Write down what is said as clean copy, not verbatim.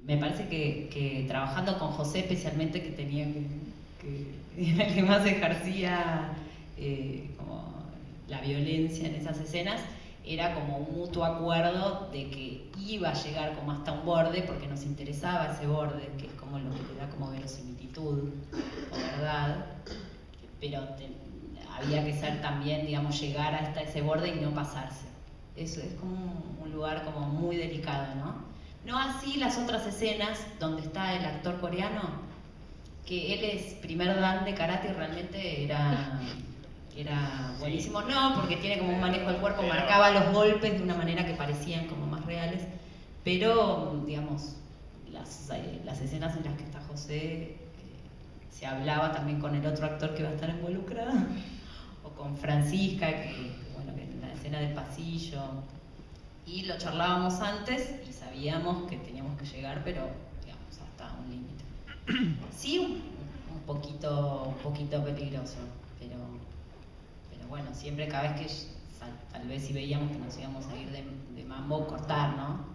me parece que trabajando con José especialmente, que tenía que era el que más ejercía como la violencia en esas escenas, era como un mutuo acuerdo de que iba a llegar como hasta un borde porque nos interesaba ese borde, que es como lo que le da como verosimilitud o verdad, pero había que ser también, digamos, llegar hasta ese borde y no pasarse. Eso es como un lugar como muy delicado, ¿no? No así las otras escenas donde está el actor coreano, que él es primer dan de karate y realmente era buenísimo. No, porque tiene como un manejo del cuerpo, marcaba los golpes de una manera que parecían como más reales, pero, digamos, las escenas en las que está José, se hablaba también con el otro actor que va a estar involucrado, o con Francisca, bueno, que en la escena del pasillo, y lo charlábamos antes y sabíamos que teníamos que llegar, pero digamos hasta un límite. Sí, un poquito peligroso, pero bueno, siempre cada vez que tal vez si veíamos que nos íbamos a ir de mambo, cortar, ¿no?